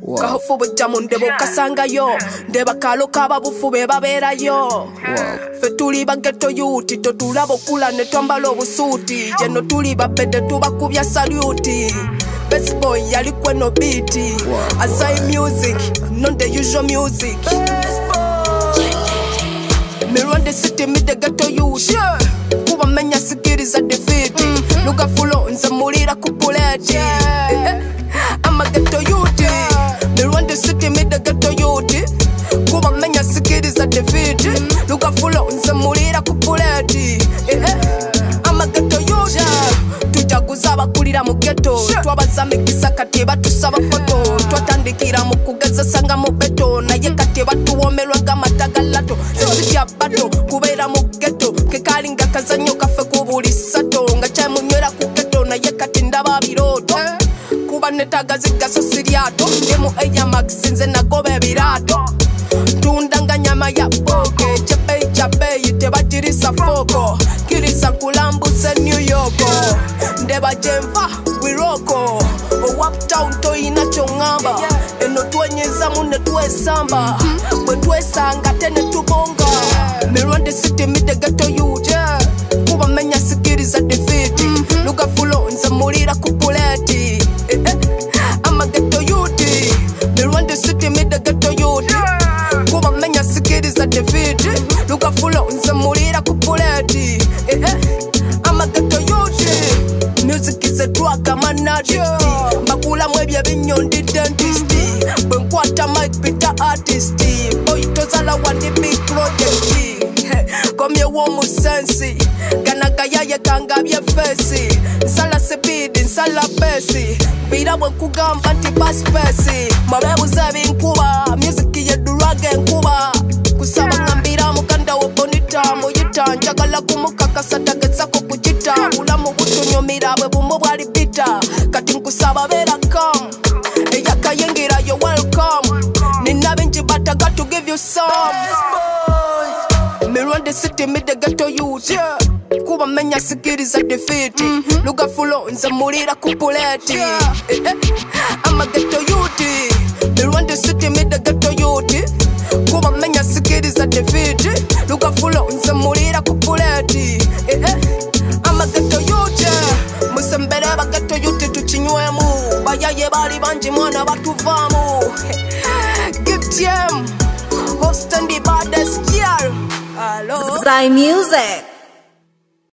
Kahofu bujamu ndebo kasangayo ndeba kalo kababufu bebabeerayo fe tuli bageto yuti totulaba okula ne twambala obusuuti jeno tuli babedde tubakubya saluti best boy yali kweno beat asai music not the usual music me run the city me the ghetto youth kuba menya sikiriza defeat luga fulo nze mulira ku bullet I'm a ghetto youth me run the city me the ghetto youth kuba menya sikiriza defeat luga fulo nze mulira ku bullet I'm a ghetto youth tujaguza abakulira mu ghetto twabaza mikisa kati batusaba foto twatandikira mu kugezesa nga mu beto naye kati batuwomerwa nga matagalato zizitya bato kubeera mu ghetto kekalinga kazanyo kafe ku buli sato nga kyemunywera ku ghetto naye kati ndaba birooto kuba netaga zigaso siryato emu eyamax nze nagoba ebiraato tunda nga nyama ya boke kyebeyi tebagirisa foko kirisa kulambuza New York ndeba jenva wiroko owaptown toyina kyongamba eno twenyezamu ne twesamba bwe twesanga tene tubonga me run the city me the ghetto youth kuba menya sikiriza defeat luga fulo nze mulira ku bullet I'm a ghetto youth me run the city me the ghetto youth kuba menya sikiriza defeat luga fulo nze mulira ku bullet I'm a ghetto youth music is a drug I'm an addict mbakula mwebye binyondi dentist bwe nkwata mic bita artist boy tozala wandi big project komye w'omusensi ganagayaye kangabye fesi nsala speed nsala pesi bira bwe nkugamba nti paspesi mwabebuza ebinkuba music ye drug enkuba kusaba ngambira muganda wo bonita muyita njagala kumukakasa tagezako kugita bulamu butunyumira bwe bumu bwali bita kati nkusaba beera come eyakayingira yo welcome nina bingi bataga to give you some me run the city me the ghetto youth kuba menya sikiriza defeat luga fulo nze mulira ku bullet I'm a ghetto youth me run the city me the ghetto youth kuba menya sikiriza defeat luga fulo nze mulira ku bullet I'm a ghetto youth musembere ba ghetto youth tukinywemu bayaye bali banji mwana batuvamu gift yem host and the baddest girl. Hello. Zai Music.